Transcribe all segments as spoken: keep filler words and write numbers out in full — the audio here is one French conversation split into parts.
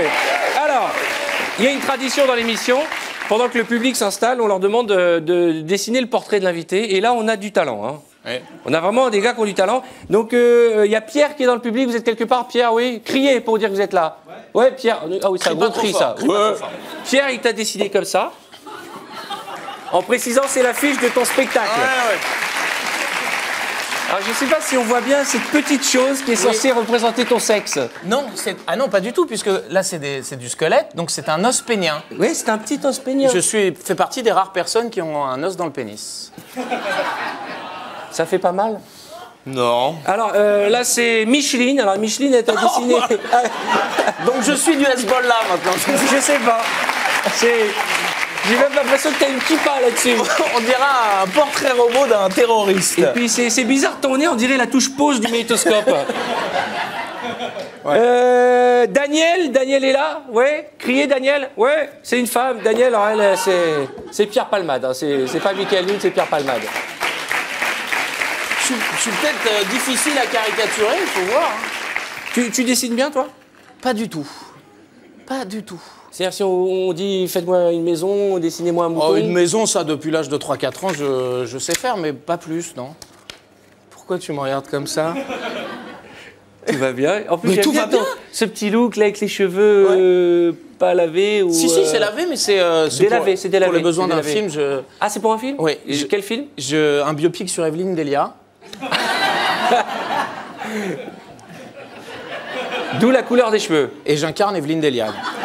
ouais. Alors, il y a une tradition dans l'émission. Pendant que le public s'installe, on leur demande de, de dessiner le portrait de l'invité. Et là, on a du talent. Hein. Ouais. On a vraiment des gars qui ont du talent. Donc, il euh, y a Pierre qui est dans le public. Vous êtes quelque part, Pierre, oui. Criez pour dire que vous êtes là. Ouais, ouais Pierre. Ah oui, c'est un gros cri, ça. Ouais. Pierre, il t'a dessiné comme ça. En précisant, c'est l'affiche de ton spectacle. Ouais, ouais. Alors, je ne sais pas si on voit bien cette petite chose qui est censée oui. représenter ton sexe. Non, ah non, pas du tout, puisque là, c'est du squelette, donc c'est un os pénien. Oui, c'est un petit os pénien. Je suis, fais partie des rares personnes qui ont un os dans le pénis. Ça fait pas mal? Non. Alors, euh, là, c'est Micheline. Alors, Micheline, elle t'a dessiné... Donc, je suis du Hezbollah, maintenant. Je sais pas. C'est... J'ai même l'impression que t'as une kippa là-dessus. On dirait un portrait robot d'un terroriste. Et puis c'est bizarre ton nez, on dirait la touche pause du magnétoscope. Ouais. Euh, Daniel, Daniel est là? Ouais. Criez Daniel? Ouais, c'est une femme. Daniel, alors elle, c'est Pierre Palmade. Hein. C'est pas Michael Youn, c'est Pierre Palmade. Je suis, je suis peut-être euh, difficile à caricaturer, il faut voir. Hein. Tu, tu dessines bien, toi? Pas du tout. Pas du tout. C'est-à-dire si on, on dit faites-moi une maison, dessinez-moi un mouton. Oh, une maison, ça, depuis l'âge de trois quatre ans, je, je sais faire, mais pas plus, non. Pourquoi tu me regardes comme ça? Tout va bien. En plus, mais tout va bien. Ce petit look là avec les cheveux ouais. euh, pas lavés ou. Si si, c'est lavé, mais c'est. Euh, délavé, c'est délavé. Pour les besoins d'un film, je. Ah, c'est pour un film? Oui. Je... Quel film? Je... Un biopic sur Evelyne Delia. D'où la couleur des cheveux. Et j'incarne Evelyne Delia.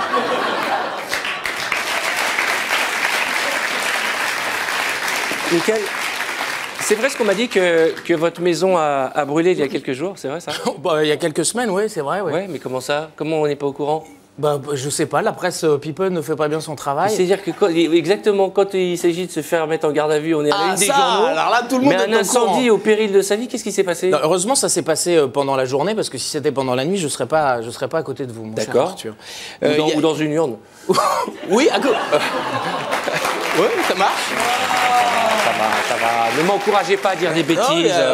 Nickel. C'est vrai ce qu'on m'a dit que, que votre maison a, a brûlé il y a quelques jours, c'est vrai ça? Bah, il y a quelques semaines, oui, c'est vrai. Ouais. Ouais, mais comment ça? Comment on n'est pas au courant? Bah, je sais pas, la presse euh, People ne fait pas bien son travail. C'est-à-dire que quand, exactement quand il s'agit de se faire mettre en garde à vue, on est à ah, une des ça, journaux. Alors là, tout le monde mais est un incendie au péril de sa vie, qu'est-ce qui s'est passé? Non, heureusement, ça s'est passé pendant la journée, parce que si c'était pendant la nuit, je serais pas, je serais pas à côté de vous, mon cher Arthur. Ou, euh, dans, a... ou dans une urne. Oui, à côté. Oui, ça marche. Ça va, ça va. Ne m'encouragez pas à dire des bêtises. Non, euh...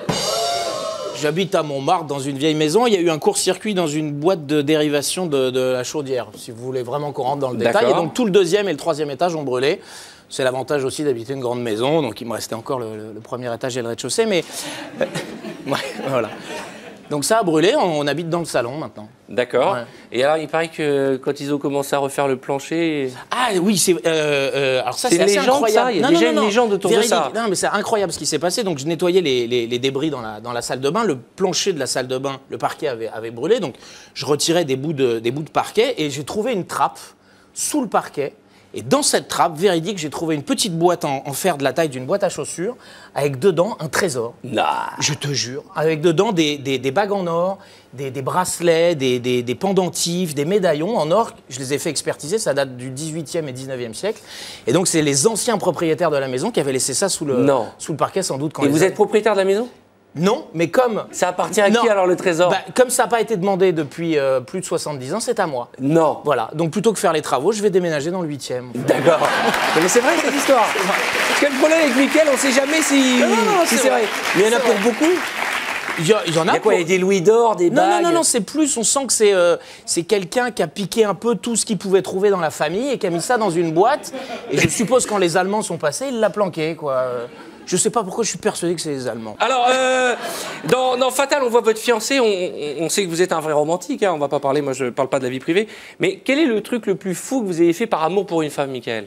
J'habite à Montmartre, dans une vieille maison. Il y a eu un court-circuit dans une boîte de dérivation de, de la chaudière, si vous voulez vraiment qu'on rentre dans le détail. Et donc, tout le deuxième et le troisième étage ont brûlé. C'est l'avantage aussi d'habiter une grande maison. Donc, il me restait encore le, le, le premier étage et le rez-de-chaussée. Mais, ouais, voilà. Donc, ça a brûlé. On, on habite dans le salon, maintenant. D'accord. Ouais. Et alors, il paraît que quand ils ont commencé à refaire le plancher... Ah oui, c'est... Euh, euh, alors ça, c'est assez incroyable. Ça, il y a non, déjà non, non, une légende autour véridique. de ça. Non, mais c'est incroyable ce qui s'est passé. Donc, je nettoyais les, les, les débris dans la, dans la salle de bain. Le plancher de la salle de bain, le parquet avait, avait brûlé. Donc, je retirais des bouts de, des bouts de parquet et j'ai trouvé une trappe sous le parquet. Et dans cette trappe, véridique, j'ai trouvé une petite boîte en, en fer de la taille d'une boîte à chaussures, avec dedans un trésor. Non. Je te jure. Avec dedans des, des, des bagues en or, des, des bracelets, des, des, des pendentifs, des médaillons en or. Je les ai fait expertiser, ça date du dix-huitième et dix-neuvième siècle. Et donc, c'est les anciens propriétaires de la maison qui avaient laissé ça sous le, non. sous le parquet, sans doute. Quand et vous êtes propriétaire de la maison? Non, mais comme... Ça appartient à non. qui alors le trésor? Bah, comme ça n'a pas été demandé depuis euh, plus de soixante-dix ans, c'est à moi. Non. Voilà, donc plutôt que faire les travaux, je vais déménager dans le huitième. D'accord. Mais c'est vrai cette histoire. Parce que le problème avec Mickaël, on ne sait jamais si, non, non, non, si c'est vrai. vrai. Mais il y en a pour beaucoup. Il y, a, il y en a, il y a quoi? Il y a des louis d'or, des non, bagues? Non, non, non, c'est plus, on sent que c'est euh, quelqu'un qui a piqué un peu tout ce qu'il pouvait trouver dans la famille et qui a mis ça dans une boîte. Et je suppose quand les Allemands sont passés, il l'a planqué, quoi. Je sais pas pourquoi je suis persuadé que c'est les Allemands. Alors, euh, dans, dans Fatal, on voit votre fiancé, on, on sait que vous êtes un vrai romantique, hein, on va pas parler, moi je parle pas de la vie privée. Mais quel est le truc le plus fou que vous ayez fait par amour pour une femme, Mickaël?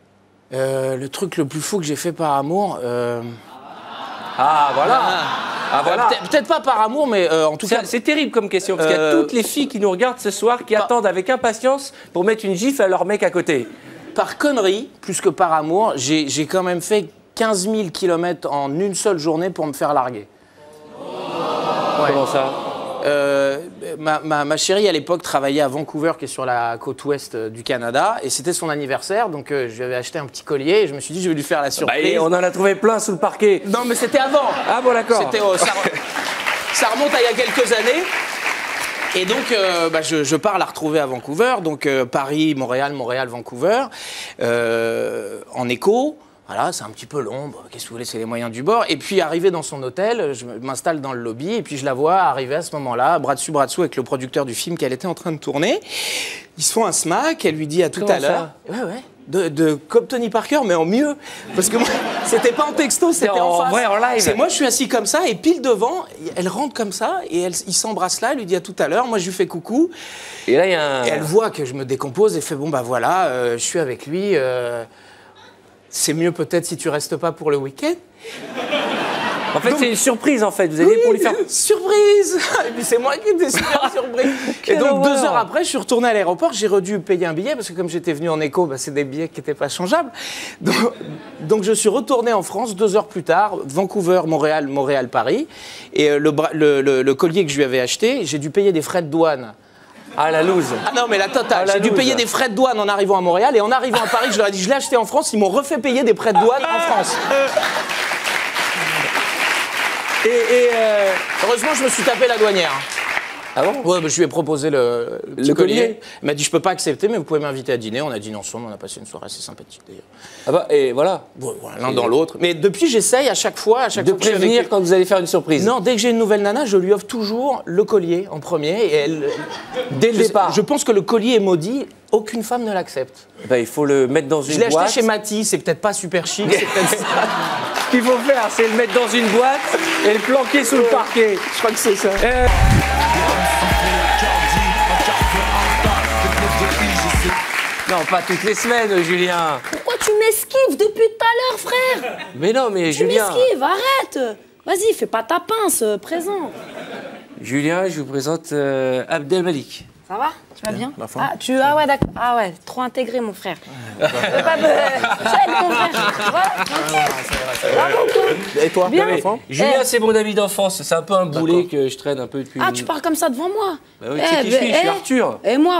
euh, Le truc le plus fou que j'ai fait par amour... Euh... Ah, voilà ah. Ah, voilà. Peut-être peut pas par amour, mais euh, en tout cas... C'est terrible comme question, parce euh... qu'il y a toutes les filles qui nous regardent ce soir, qui bah... attendent avec impatience pour mettre une gifle à leur mec à côté. Par connerie, plus que par amour, j'ai quand même fait quinze mille kilomètres en une seule journée pour me faire larguer. Ouais. Comment ça? euh, ma, ma, ma chérie, à l'époque, travaillait à Vancouver, qui est sur la côte ouest du Canada, et c'était son anniversaire, donc euh, je lui avais acheté un petit collier, et je me suis dit, je vais lui faire la surprise. Bah, et on en a trouvé plein sous le parquet. Non, mais c'était avant. Ah bon, d'accord. Oh, ça, ça remonte à il y a quelques années. Et donc, euh, bah, je, je pars la retrouver à Vancouver, donc euh, Paris, Montréal, Montréal, Vancouver, euh, en écho. Voilà, c'est un petit peu long. Bon, qu'est-ce que vous voulez, c'est les moyens du bord. Et puis, arrivé dans son hôtel, je m'installe dans le lobby et puis je la vois arriver à ce moment-là, bras dessus, bras dessous, avec le producteur du film qu'elle était en train de tourner. Ils se font un smack, elle lui dit à tout Comment à l'heure. Ouais, ouais. De, de, comme Tony Parker, mais en mieux. Parce que moi, c'était pas en texto, c'était en, en face. vrai, en live. Moi, je suis assis comme ça et pile devant, elle rentre comme ça et elle, il s'embrasse là, elle lui dit à tout à l'heure. Moi, je lui fais coucou. Et là, il y a un... Et elle voit que je me décompose et fait bon, bah voilà, euh, je suis avec lui. Euh, c'est mieux peut-être si tu restes pas pour le week-end. En fait, Donc, c'est une surprise, en fait. Vous allez oui, pour lui faire... Surprise. Et puis c'est moi qui étais super surpris. Et donc, deux heures après, je suis retourné à l'aéroport. J'ai redû payer un billet parce que comme j'étais venu en éco, bah, c'est des billets qui n'étaient pas changeables. Donc, donc, je suis retourné en France deux heures plus tard, Vancouver, Montréal, Montréal, Paris. Et euh, le, le, le, le collier que je lui avais acheté, j'ai dû payer des frais de douane. Ah, la loose. Ah non, mais la totale. Ah, la j'ai dû loose. payer des frais de douane en arrivant à Montréal. Et en arrivant à Paris, je leur ai dit, je l'ai acheté en France. Ils m'ont refait payer des frais de douane en France. Et, et euh, heureusement, je me suis tapé la douanière. Ah bon? Ouais, bah, je lui ai proposé le, le, petit Le collier. collier. Il m'a dit, je peux pas accepter, mais vous pouvez m'inviter à dîner. On a dîné ensemble, on a passé une soirée assez sympathique d'ailleurs. Ah bah, et voilà. Bon, voilà, l'un dans l'autre. Mais depuis, j'essaye à chaque fois, à chaque De fois que je suis prévenir avec- quand vous allez faire une surprise. Non, dès que j'ai une nouvelle nana, je lui offre toujours le collier en premier. Et elle, Dès le je, départ. je pense que le collier est maudit. Aucune femme ne l'accepte. Bah, il faut le mettre dans une Je l'ai boîte. acheté chez Mati, c'est peut-être pas super chic. C'est peut-être ça. Ce qu'il faut faire, c'est le mettre dans une boîte et le planquer sous le parquet. Je crois que c'est ça. Euh, Non, pas toutes les semaines, Julien. Pourquoi tu m'esquives depuis tout à l'heure, frère? Mais non, mais Tu Julien. m'esquives, arrête. Vas-y, fais pas ta pince, euh, présent. Julien, je vous présente euh, Abdelmalik. Ça va? Tu vas bien? la forme. Ah, tu... ah ouais, d'accord. Ah ouais, trop intégré, mon frère. Fais pas de... J'aide, mon frère. Voilà, tranquille. Bravo, quoi. Et toi, Bien. la forme Julien, Eh. c'est mon ami d'enfance. C'est un peu un boulet que je traîne un peu depuis. Ah, tu parles comme ça devant moi? Bah oui, tu sais qui je suis, je suis Arthur. Et moi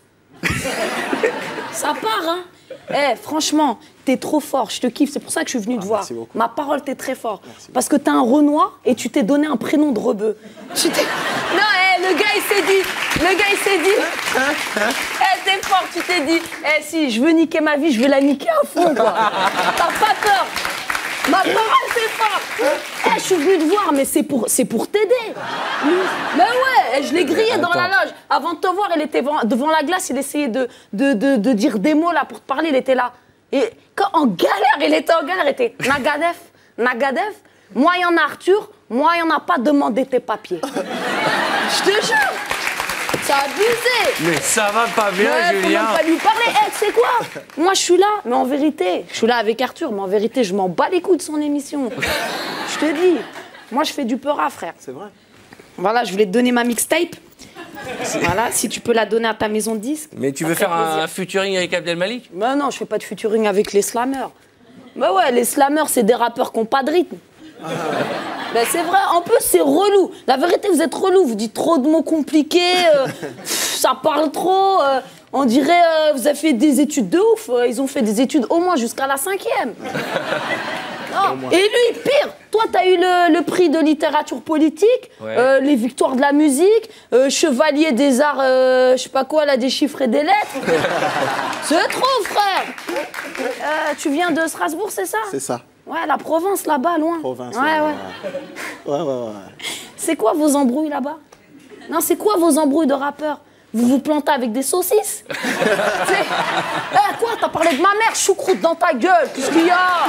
ça part, hein. Eh, franchement, t'es trop fort, je te kiffe, c'est pour ça que je suis venue te voir. merci beaucoup. Ma parole, t'es très fort. Parce que t'es un Renoir et tu t'es donné un prénom de rebeu. Tu t'es... Non, eh, le gars, il s'est dit, le gars, il s'est dit, eh, t'es fort, tu t'es dit, eh, si, je veux niquer ma vie, je veux la niquer à fond, quoi. T'as pas peur. Ma parole, c'est fort. Eh, je suis venue te voir, mais c'est pour, c'est pour t'aider. Mais ouais, eh, je l'ai grillé dans la loge. Avant de te voir, il était devant, devant la glace, il essayait de, de, de, de dire des mots là pour te parler, il était là. Et quand en galère, il était en galère, il était Nagadef, Nagadef. Moi, il y en a Arthur, moi, il n'y en a pas demandé tes papiers. Je te jure. C'est abusé. Mais ça va pas bien, Ouais, faut Julien. même pas lui parler. Eh, tu sais quoi? Moi, je suis là, mais en vérité, je suis là avec Arthur, mais en vérité, je m'en bats les couilles de son émission. Je te dis, moi, je fais du peura, frère. C'est vrai. Voilà, je voulais te donner ma mixtape. Voilà, si tu peux la donner à ta maison de disques. Mais tu ça veux ferait faire un, plaisir. un featuring avec Abdelmalik? Mais non, je fais pas de featuring avec les slammers. Bah ouais, les slammers, c'est des rappeurs qui n'ont pas de rythme. Ben c'est vrai, en plus c'est relou. La vérité, vous êtes relou, vous dites trop de mots compliqués, euh, pff, ça parle trop. euh, on dirait, euh, vous avez fait des études de ouf. euh, ils ont fait des études au moins jusqu'à la cinquième. Non. Et lui, pire, toi, t'as eu le, le prix de littérature politique, Ouais. euh, les victoires de la musique, euh, chevalier des arts, euh, je sais pas quoi, là, des chiffres et des lettres. C'est trop, frère. Euh, tu viens de Strasbourg, c'est ça? C'est ça. Ouais, la Provence, là-bas, loin. Province. Ouais, ouais. Ouais, ouais, ouais. C'est quoi vos embrouilles là-bas? Non, c'est quoi vos embrouilles de rappeurs? Vous vous plantez avec des saucisses? Tu sais, eh, quoi? T'as parlé de ma mère, choucroute dans ta gueule, qu'est-ce qu'il y a?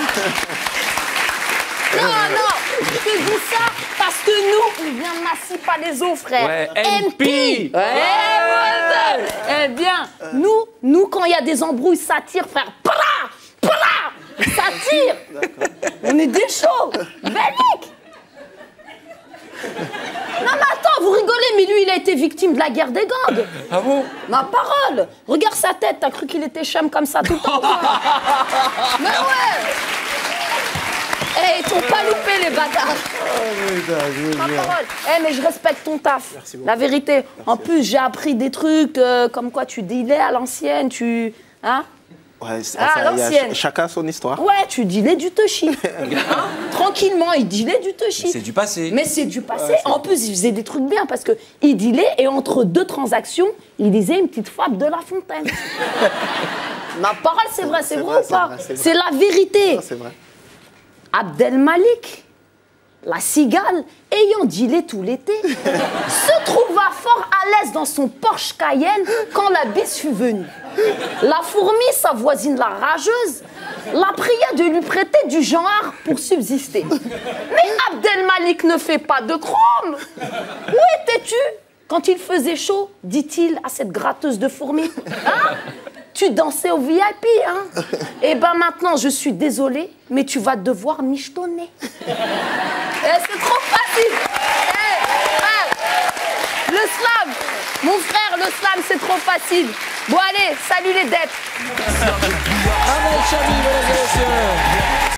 Non, non, je te dis ça parce que nous, on vient de Massy-Palaiseau, frère. Ouais, M P. Ouais, voilà. Eh bien, nous, nous, quand il y a des embrouilles, ça tire, frère. Pala, pala, ça tire. On est des chauds. Bellic. Non, mais attends, vous rigolez, mais lui, il a été victime de la guerre des gangs. Ah bon? Ma parole. Regarde sa tête, t'as cru qu'il était chum comme ça tout le temps. toi. Mais ouais. Eh, ils t'ont pas loupé, les bâtards. Ma parole. Eh, mais je respecte ton taf. La vérité. En plus, j'ai appris des trucs euh, comme quoi tu dealais à l'ancienne, tu... Hein? Ouais, c'est- Ah, enfin, il y a l'ancienne. ch- chacun son histoire. Ouais, tu dealais du touchy. Hein? Tranquillement, il dealait du touchy. C'est du passé. Mais c'est du passé. En plus, il faisait des trucs bien parce qu'il dealait et entre deux transactions, il disait une petite fable de La Fontaine. Ma parole, c'est vrai, c'est vrai, vrai, ou pas? c'est vrai, C'est la vérité. C'est vrai. Abdel Malik, la cigale, ayant dealé tout l'été, se trouva fort à l'aise dans son Porsche Cayenne quand la bise fut venue. La fourmi, sa voisine la rageuse, la pria de lui prêter du genre pour subsister. Mais Abdel Malik ne fait pas de chrome. Où étais-tu quand il faisait chaud, dit-il à cette gratteuse de fourmis? Hein? Tu dansais au V I P, hein? Eh ben maintenant, je suis désolée, mais tu vas devoir michetonner. Eh, c'est trop facile. Eh, frère, le slam, mon frère, le slam, c'est trop facile. Bon allez, salut les dettes. Amel Chabi, mesdames et messieurs.